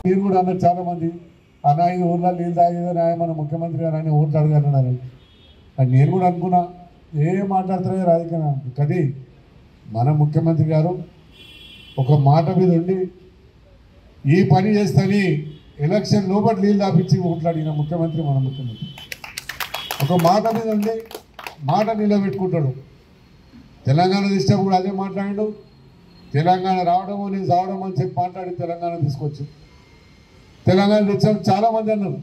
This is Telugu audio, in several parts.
మీరు కూడా అన్నారు చాలా మంది అన్న ఈ ఊర్లో నీళ్ళు తాగేదని ఆయన మన ముఖ్యమంత్రి గారు ఆయన ఊరు అడగన్నారు. అది నేను కూడా అనుకున్నా ఏం మాట్లాడుతున్నారో రాజకీయం. కానీ మన ముఖ్యమంత్రి గారు ఒక మాట మీద ఉండి ఈ పని చేస్తని ఎలక్షన్ లోపల నీళ్ళు తాపించి ఓట్లాడిన ముఖ్యమంత్రి మన ముఖ్యమంత్రి. ఒక మాట మీద ఉండి మాట నిలబెట్టుకుంటాడు. తెలంగాణ ఇష్టం కూడా అదే మాట్లాడాడు. తెలంగాణ రావడము నేను రావడం అని చెప్పి మాట్లాడి తెలంగాణ తీసుకొచ్చు. తెలంగాణ తెచ్చాము చాలామంది అన్నారు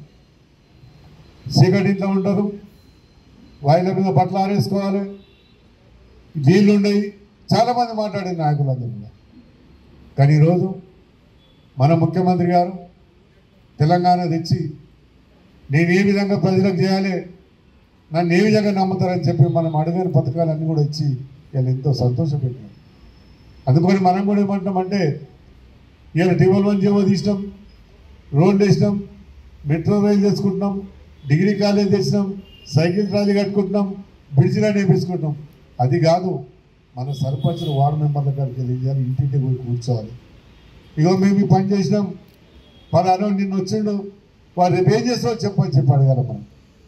చీకటి ఇంట్లో ఉంటారు, వాయిల మీద బట్టలు ఆరేసుకోవాలి, నీళ్ళు ఉండయి, చాలామంది మాట్లాడే నాయకులందరూ కూడా. కానీ ఈరోజు మన ముఖ్యమంత్రి గారు తెలంగాణ తెచ్చి నేను ఏ విధంగా ప్రజలకు చేయాలి, నన్ను ఏ విధంగా నమ్ముతారని చెప్పి మనం అడిగిన పథకాలన్నీ కూడా ఇచ్చి వీళ్ళు ఎంతో సంతోషపెట్టారు. అందుకని మనం కూడా ఏమంటామంటే ఇలా టీవల్ 1 జీవో తీసినాం, రోడ్లు వేసినాం, మెట్రో రైలు తెచ్చుకుంటున్నాం, డిగ్రీ కాలేజ్ తెచ్చినాం, సైకిల్ ట్రాలీ కట్టుకుంటున్నాం, బ్రిడ్జిలో నేర్పించుకుంటున్నాం. అది కాదు, మన సర్పంచులు వార్డు మెంబర్ల గారికి వెళ్ళాలి, ఇంటింటికి పోయి కూర్చోవాలి. ఇగో మేము ఈ పని చేసినాం, పలానా నిన్ను వచ్చిండు, వాడు రేపు ఏం చేస్తావో చెప్పని చెప్పి అడగాల. మనం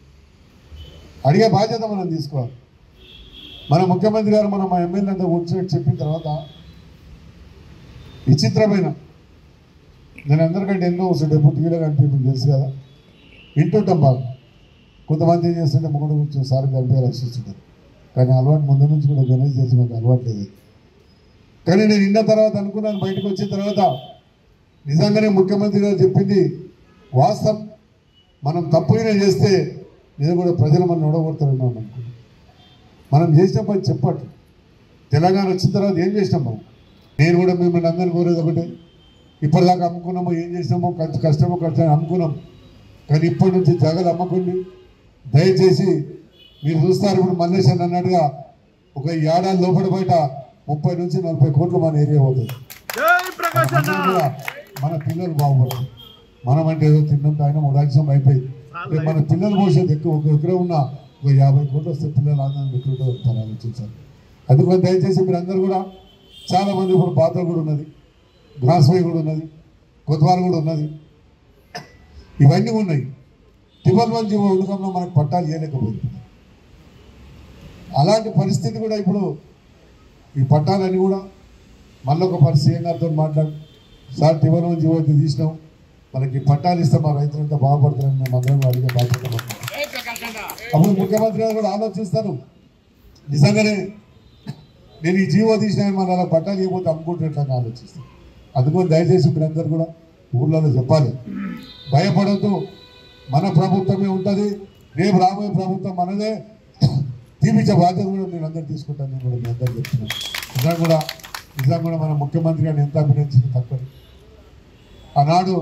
అడిగే బాధ్యత మనం తీసుకోవాలి. మన ముఖ్యమంత్రి గారు మనం మా ఎమ్మెల్యే అంతా కూర్చొని చెప్పిన తర్వాత విచిత్రమైన, నేను అందరికంటే ఎన్నో టీవీలో కనిపి మీకు తెలుసు కదా, వింటుంటాం బాగా. కొంతమంది ఏం చేస్తుంటే మొగడు కూర్చొని సార్ కలిపి రక్షిస్తుంటారు. కానీ అలవాటు ముందు నుంచి కూడా గణేష్ చేసి మాకు అలవాటు లేదు. కానీ నేను విన్న తర్వాత అనుకున్నాను, బయటకు వచ్చిన తర్వాత నిజంగానే ముఖ్యమంత్రి గారు చెప్పింది వాస్తవం. మనం తప్పుగా చేస్తే నేను కూడా ప్రజలు మనం ఓడగొడతారన్నాం అనుకున్నాను. మనం చేసిన పని చెప్పట్టు. తెలంగాణ వచ్చిన తర్వాత ఏం చేసినాం మనం? నేను కూడా మిమ్మల్ని అందరినీ కోరేది ఒకటే, ఇప్పటిదాకా అమ్ముకున్నామో ఏం చేసినామో కష్టమో అమ్ముకున్నాం. కానీ ఇప్పటి నుంచి జగలు అమ్మకండి దయచేసి. మీరు చూస్తారు ఇప్పుడు మల్లేష్ అని అన్నట్టుగా ఒక ఏడాది లోపల బయట 30 నుంచి 40 కోట్లు మన ఏరియా పోతుంది. మన పిల్లలు బాగుపడతారు. మనం అంటే ఏదో తిన్నంత ఆయన 3 లక్షలు అయిపోయింది. మన పిల్లల భవిష్యత్తు ఎక్కువ. ఒక ఎకరం ఉన్న ఒక 50 కోట్లు వస్తే పిల్లలు ఆనందం పెట్టుకుంటూ వస్తారు. ఆలోచించాలి. అందుకని దయచేసి మీరు అందరూ కూడా, చాలామంది ఇప్పుడు బాధ కూడా ఉన్నది, గ్రాస్వే కూడా ఉన్నది, కొత్తవారు కూడా ఉన్నది, ఇవన్నీ ఉన్నాయి. టిబల్ 1 జీవో ఉండకంలో మనకు పట్టాలు చేయలేకపోయింది. అలాంటి పరిస్థితి కూడా ఇప్పుడు ఈ పట్టాలన్నీ కూడా మళ్ళీ ఒక సీఎం గారితో మాట్లాడు, సార్ టిబల్ 1 జీవో అయితే తీసినాం, మనకి పట్టాలు ఇస్తే మా రైతులంతా బాగుపడతారని మేము అందరం అడిగే బాధ్యత. అప్పుడు ముఖ్యమంత్రి గారు కూడా ఆలోచిస్తారు, నిజంగానే నేను ఈ జీవో తీసినా మన అలా పట్టాలు ఇవ్వకపోతే అమ్ముకుంటున్నట్లని ఆలోచిస్తాను. అందుకని దయచేసి మీరందరూ కూడా ఊళ్ళలో చెప్పాలి, భయపడద్దు, మన ప్రభుత్వమే ఉంటుంది, రేపు రాబోయే ప్రభుత్వం మనదే, తీపించే బాధ్యత కూడా నేను అందరూ తీసుకుంటాను. నేను కూడా మీ అందరూ చెప్తున్నాను. నిజంగా కూడా మన ముఖ్యమంత్రి గారిని ఎంత అభినందించింది తక్కువ. ఆనాడు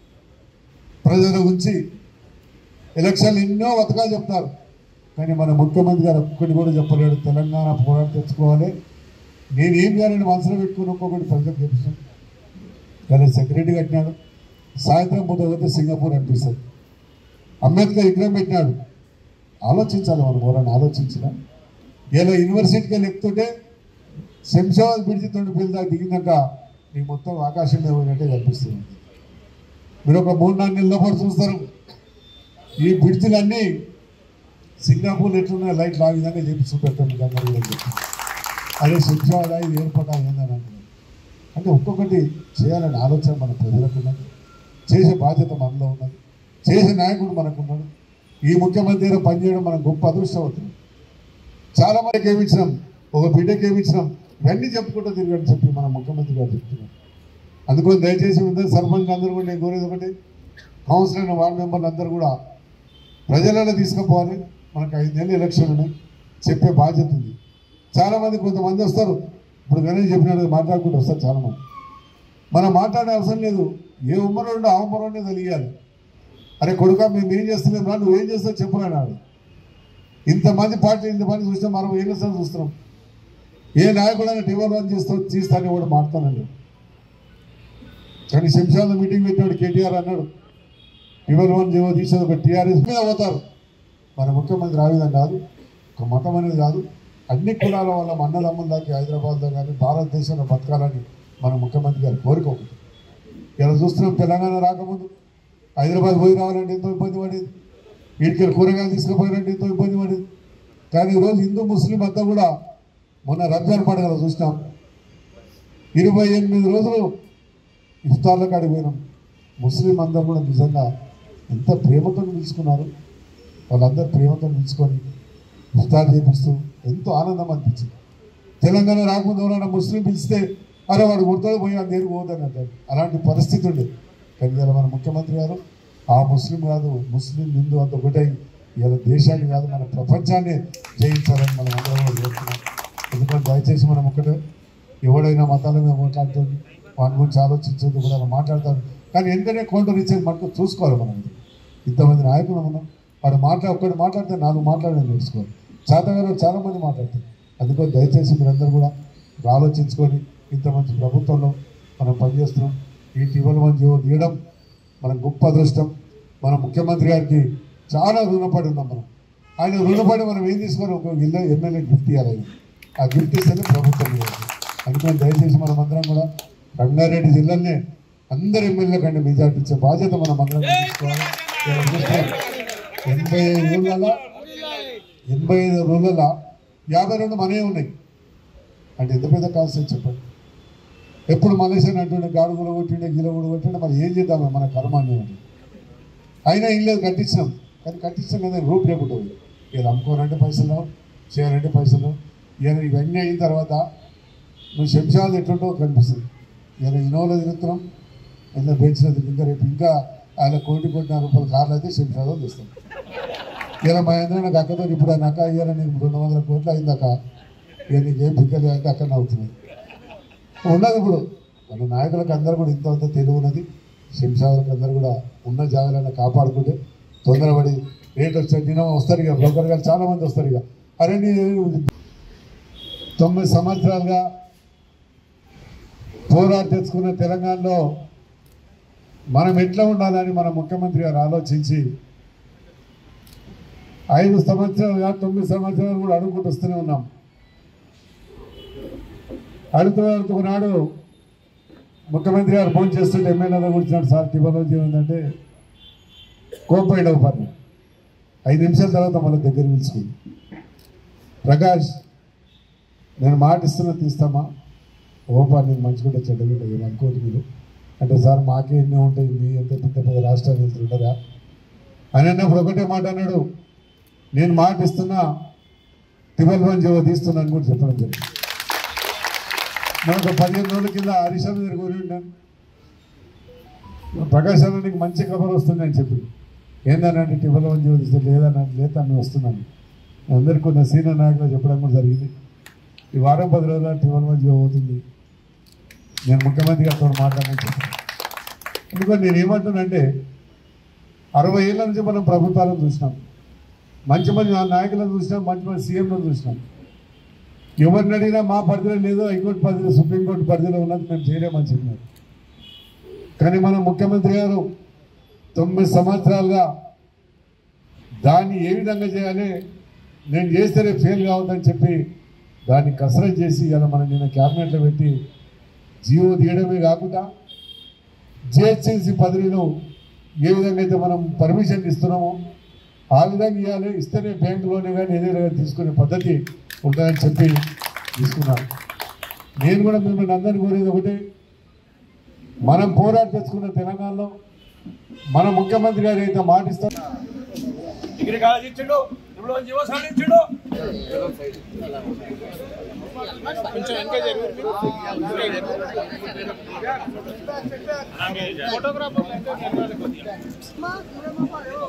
ప్రజల గురించి ఎలక్షన్లు ఎన్నో పథకాలు చెప్తారు, కానీ మన ముఖ్యమంత్రి గారు ఒక్కటి కూడా చెప్పలేడు. తెలంగాణ పోరాటం తెచ్చుకోవాలి, నేనేం చేయాలని మనసులో పెట్టుకుని ఒక్కొక్కటి ప్రజలకు చెప్పాను. కానీ సెక్రటరీ కట్టినాడు, సాయంత్రం పూట పోతే సింగపూర్ అనిపిస్తుంది. అంబేద్కర్ విగ్రహం పెట్టినాడు. ఆలోచించాలి, మనం ఎవరైనా ఆలోచించిన. ఇలా యూనివర్సిటీకి వెళ్ళి ఎక్కుతుంటే శంషాబాద్ బ్రిడ్జి 2 పేర్లు దాకా దిగినాక నీకు మొత్తం ఆకాశంలో పోయినట్టే కనిపిస్తుంది. మీరు ఒక 3-4 నెలల పాటు చూస్తారు, ఈ బ్రిడ్జిలన్నీ సింగపూర్ ఎట్లున్నాయి లైట్లు ఆ విధంగా చేపిస్తూ పెట్టండి. అదే శంషాబాద్ ఇది ఏర్పడా ఏందని అంటున్నారు. అంటే ఒక్కొక్కటి చేయాలని ఆలోచన మన ప్రజలకు ఉన్నది, చేసే బాధ్యత మనలో ఉన్నది, చేసే నాయకుడు మనకున్నాడు. ఈ ముఖ్యమంత్రి పనిచేయడం మనం గొప్ప అదృష్టం అవుతుంది. చాలామందికి ఏమిచ్చినాం, ఒక బిడ్డకి ఏమిచ్చినాం, ఇవన్నీ చెప్పుకుంటూ తిరగని చెప్పి మన ముఖ్యమంత్రి గారు చెప్తున్నారు. అందుకని దయచేసి సర్పంచ్ అందరూ కూడా నేను కోరేది ఒకటి, కౌన్సిలర్ వార్డు మెంబర్లు అందరూ కూడా ప్రజలలో తీసుకుపోవాలి. మనకు 5 నెలలు ఎలక్షన్ ఉన్నాయి, చెప్పే బాధ్యత ఉంది. చాలామంది కొంతమంది వస్తారు, ఇప్పుడు గణేష్ చెప్పినట్టు మాట్లాడుకుంటూ వస్తారు చాలామంది. మనం మాట్లాడే అవసరం లేదు, ఏ ఉమ్మరోండో ఆ ఉమ్మరోండే తెలియాలి. అరే కొడుక మేము ఏం చేస్తున్నాం రా, నువ్వేం చేస్తావు చెప్పురాడు. ఇంతమంది పార్టీ ఇంతమంది చూసినా మనం ఏం చేస్తాం చూస్తున్నాం. ఏ నాయకుడైనా టిబల్ 1 తీస్తానని కూడా మాట్లాడానండి. కానీ శంషాబాద్ మీటింగ్ పెట్టినాడు కేటీఆర్ అన్నాడు, టిబల్ 1 జీవో తీసేది ఒక టీఆర్ఎస్ మీద పోతారు. మన ముఖ్యమంత్రి ఆ విధంగా కాదు, ఒక మతం అనేది కాదు, అన్ని కులాల వల్ల అన్నదమ్ముల దాకా హైదరాబాద్లో కానీ భారతదేశంలో బతకాలని మన ముఖ్యమంత్రి గారి కోరిక ఒకటి. ఇలా చూస్తున్నాం తెలంగాణ రాకముందు హైదరాబాద్ పోయి రావాలంటే ఎంతో ఇబ్బంది పడేది, వీడికి కూరగాయలు తీసుకుపోయారంటే ఎంతో ఇబ్బంది పడేది. కానీ ఈరోజు హిందూ ముస్లిం అంతా కూడా మొన్న రంజాన్ పండుగలో చూసినాం 28 రోజులు ఇఫ్తార్ల కాడికి పోయినాం. ముస్లిం అందరూ కూడా నిజంగా ఎంత ప్రేమతో పిలుచుకున్నారు, వాళ్ళందరూ ప్రేమతో పిలుచుకొని ఇఫ్తార్ చేపిస్తూ ఎంతో ఆనందం అనిపించింది. తెలంగాణ రాకముందు ఎవరైనా ముస్లిం పిలిస్తే అరే వాడు గుర్తు పోయి ఆ దేనికి పోదని అంటారు, అలాంటి పరిస్థితి ఉండేది. కానీ ఇలా మన ముఖ్యమంత్రి గారు ఆ ముస్లిం కాదు ముస్లిం హిందూ అంత ఒకటే ఇలా దేశాన్ని కాదు మన ప్రపంచాన్ని జయించాలని మనం అందరం కోరుతున్నాం. ఎందుకంటే దయచేసి మనం ఒకటే ఎవడైనా మతాల మీద మాట్లాడుతుంది వాటి గురించి ఆలోచించదు కూడా మాట్లాడతారు, కానీ ఎంతనే కౌంటర్ ఇచ్చేది మనకు చూసుకోవాలి. మనం ఇంతమంది నాయకులు ఉన్నాం, వాడు ఒక్కడు మాట్లాడితే 4 మాట్లాడడం నేర్చుకోవాలి. చేతగారు చాలామంది మాట్లాడతారు. అందుకని దయచేసి మీరందరూ కూడా ఆలోచించుకొని ఇంత మంచి ప్రభుత్వంలో మనం పనిచేస్తున్నాం. ఈ 12 జీవో తీయడం మన గొప్ప అదృష్టం. మన ముఖ్యమంత్రి గారికి చాలా రుణపడి ఉన్నాం. ఆయన రుణపడి మనం ఏం తీసుకొని ఒక ఎమ్మెల్యే గిఫ్ట్ ఇవ్వాలి. ఆ గిఫ్ట్ ఇస్తేనే ప్రభుత్వం ఇవ్వాలి. అందుకని దయచేసి మనం అందరం కూడా రంగారెడ్డి జిల్లానే అందరు ఎమ్మెల్యే కంటే మెజార్టీ ఇచ్చే బాధ్యత మనం అందరం తీసుకోవాలి. 85 రోజులలో 52 మనమే ఉన్నాయి అంటే ఎంత పెద్ద కాన్సెప్ట్ చెప్పండి. ఎప్పుడు మలేషియన్ అంటుండే గాడు కూడా కొట్టిండే గిల కూడా కొట్టిండే, మరి ఏం చేద్దాము మన కర్మాన్ని అని. అయినా ఏం లేదు కట్టించినాం, కానీ కట్టించాం కదా రూపు లేకుంటుంది. ఇలా అమ్ముకోవాలంటే పైసలు రావు, చేయాలంటే పైసలు రావు. ఇవన్నీ అయిన తర్వాత నువ్వు శంషాబాద్ ఎట్లుంటో కనిపిస్తుంది. ఇలా ఇన్నోలో తిరుగుతున్నాం, ఇలా బెంచ్లో ఇంకా రేపు ఇంకా ఆయన 1,40,00,000 రూపాయల కార్లు అయితే శంషాబాద్ తెస్తాం. ఇలా మా అందరూ నాకు అక్కతో ఇప్పుడు ఆయన అక్క అయ్యారా నీకు 200 కోట్లు అయిందాక ఇక నీకేం పిక్కలు అంటే అక్కడ అవుతున్నాయి ఉన్నది. ఇప్పుడు మన నాయకులకు అందరూ కూడా ఇంత తెలివి ఉన్నది. శంషాబాద్కి అందరూ కూడా ఉన్న జాగాలను కాపాడుకుంటే తొందరపడి రేట్ వచ్చారు నిన్న వస్తారు. ఇక బ్రోకర్ గారు చాలామంది వస్తారు. ఇక అరే 9 సంవత్సరాలుగా పోరాట తెచ్చుకున్న తెలంగాణలో మనం ఎట్లా ఉండాలని మన ముఖ్యమంత్రి గారు ఆలోచించి 5 సంవత్సరాలుగా 9 సంవత్సరాలు కూడా అడుగుకుంటూ వస్తూనే ఉన్నాం. అడుగుతున్నాడు ముఖ్యమంత్రి గారు ఫోన్ చేస్తుంటే ఎమ్మెల్యేలో కూర్చున్నాడు. సార్ టిబలోజీ ఏంటంటే కోపైడవ పని 5 నిమిషాల తర్వాత మళ్ళీ దగ్గర పిలుచుకుంది. ప్రకాష్ నేను మాట ఇస్తున్నా తీస్తామా? ఓపా నేను మంచిగుంటే చెడ్డగుంటే ఏమనుకోవద్దు మీరు అంటే, సార్ మాకే ఎన్నో ఉంటాయి మీ ఎంత పెద్ద రాష్ట్రాలు వెళ్తుంటారా అని అన్నప్పుడు ఒకటే మాట అన్నాడు, నేను మాట ఇస్తున్నా 12 జీవో తీస్తున్నాను కూడా చెప్పడం జరిగింది. మనకు 15 రోజుల కింద హరీష్ అన్న దగ్గర కోరి ఉంటాను, ప్రకాష్ అన్న నీకు మంచి ఖబర్ వస్తుందని చెప్పి ఏందనంటే 12 జీవో తీస్తే లేదన్నట్టు లేదా నేను వస్తున్నాను. అందరికీ కొన్ని సీనియర్ నాయకులు చెప్పడం కూడా జరిగింది. ఈ వారం 10 రోజుల 12 జీవో అవుతుంది. నేను ముఖ్యమంత్రి గారితో మాట్లాడని చెప్పాను. ఎందుకంటే నేను ఏమంటున్నానంటే 60 ఏళ్ళ నుంచి మనం ప్రభుత్వాలను చూసినాం, మంచి నాయకులను చూసినాం, మంచి సీఎంలను చూసినాం. ఎవరిని అడిగినా మా పరిధిలో లేదో హైకోర్టు పరిధిలో సుప్రీంకోర్టు పరిధిలో ఉన్నది మేము చేయలేమని చెప్పినారు. కానీ మన ముఖ్యమంత్రి గారు 9 సంవత్సరాలుగా దాన్ని ఏ విధంగా చేయాలి, నేను చేస్తేనే ఫెయిల్ కావద్దని చెప్పి దాన్ని కసరత్ చేసి ఇలా మనం నిన్న క్యాబినెట్లో పెట్టి జీవో తీయడమే కాకుండా జిహెచ్ఎంసీ పరిధిలో ఏ విధంగా అయితే మనం పర్మిషన్ ఇస్తున్నామో ఆ విధంగా ఇవ్వాలి. ఇస్తేనే బ్యాంకులోనే కానీ ఏదైనా కానీ తీసుకునే పద్ధతి ఉంటుందని చెప్పి తీసుకున్నాను. నేను కూడా మిమ్మల్ని అందరినీ కోరేది ఒకటే, మనం పోరాట తెచ్చుకున్న తెలంగాణలో మన ముఖ్యమంత్రి గారు అయితే మాటిస్తారు ఫోటోగ్రాఫర్